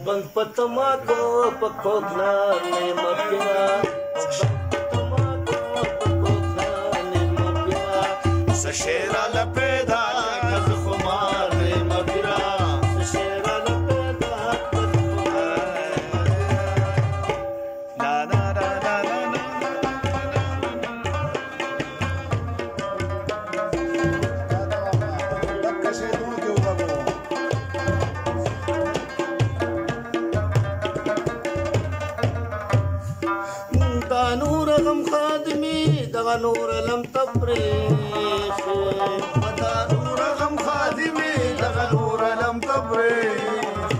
बंद पतमा को पकोगना ने मपिया सशेरा लपेदा कद खुमार ने मपिया सशेरा लपेदा कद खुमार ला ला ला ला نور غم خادمي دغه نور لم تبريخ دا نور غم خادمي دغه نور لم تبريخ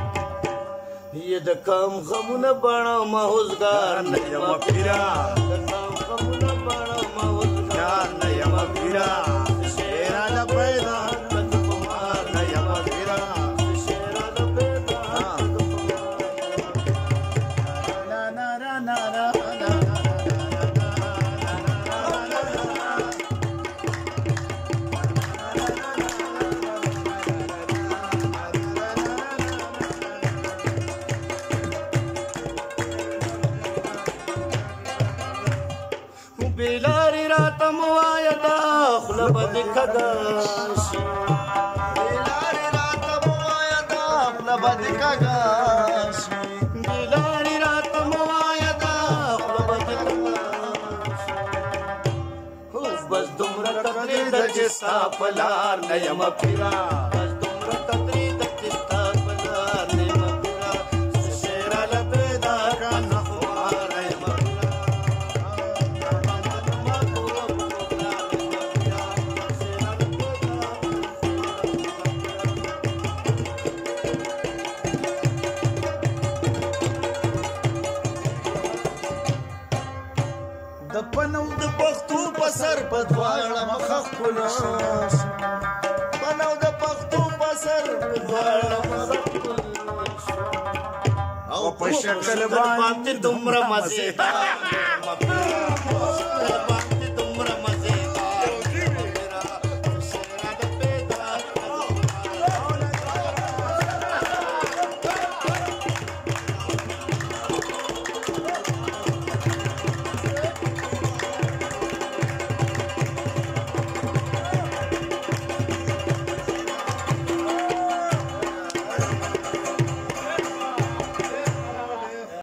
يد کم غمونه بڼه مهوزګار نه یم پیرا د کم غمونه بڼه مهوزګار نه یم پیرا شیرا لپیدا کد خمار نه یم پیرا شیرا لپیدا نا نا نا نا نا بلاری راتم وایدا خلب دکداشی بلاری راتم وایدا خلب دکداشی بلاری راتم وایدا خلب دکداشی بس دمرا تقرید جستا پلار نیم پیرا بس دمرا تقرید جستا پلار نیم پیرا شیرا لپیدا کان خوار نیم د پنو د پښتو په سر په دواړه مخه خپله پنو د پښتو په سر په دواړه مخه او په شکل باندې دومره مزیدار